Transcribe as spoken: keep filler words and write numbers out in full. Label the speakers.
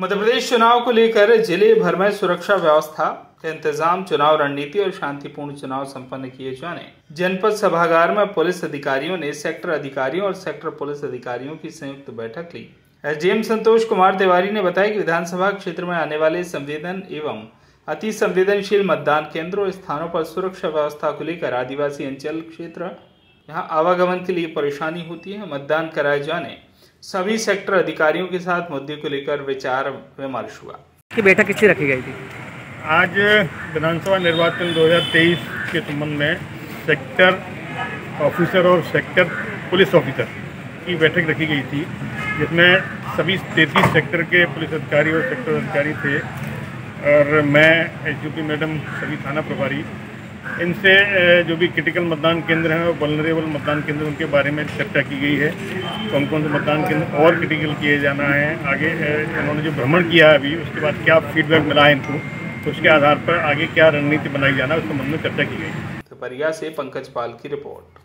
Speaker 1: मध्य प्रदेश चुनाव को लेकर जिले भर में सुरक्षा व्यवस्था के इंतजाम, चुनाव रणनीति और शांतिपूर्ण चुनाव संपन्न किए जाने जनपद सभागार में पुलिस अधिकारियों ने सेक्टर अधिकारियों और सेक्टर पुलिस अधिकारियों की संयुक्त बैठक ली। एसडीएम संतोष कुमार तिवारी ने बताया कि विधानसभा क्षेत्र में आने वाले संवेदन एवं अति संवेदनशील मतदान केंद्रों और स्थानों पर सुरक्षा व्यवस्था को लेकर आदिवासी अंचल क्षेत्र यहाँ आवागमन के लिए परेशानी होती है। मतदान कराए जाने सभी सेक्टर अधिकारियों के साथ मुद्दे को लेकर विचार विमर्श हुआ।
Speaker 2: की बैठक किससे रखी गई थी?
Speaker 3: आज विधानसभा निर्वाचन दो हज़ार तेईस के संबंध में सेक्टर ऑफिसर और सेक्टर पुलिस ऑफिसर की बैठक रखी गई थी, जिसमें सभी तैंतीस सेक्टर के पुलिस अधिकारी और सेक्टर अधिकारी थे और मैं एसडीओपी मैडम, सभी थाना प्रभारी, इनसे जो भी क्रिटिकल मतदान केंद्र हैं और वल्नरेबल मतदान केंद्र उनके बारे में चर्चा की गई है। कौन कौन से मतदान केंद्र और क्रिटिकल किए जाना है, आगे उन्होंने जो भ्रमण किया है अभी, उसके बाद क्या फीडबैक मिला है इनको, तो उसके आधार पर आगे क्या रणनीति बनाई जाना है उस संबंध में चर्चा की गई।
Speaker 1: तो परिया से पंकज पाल की रिपोर्ट।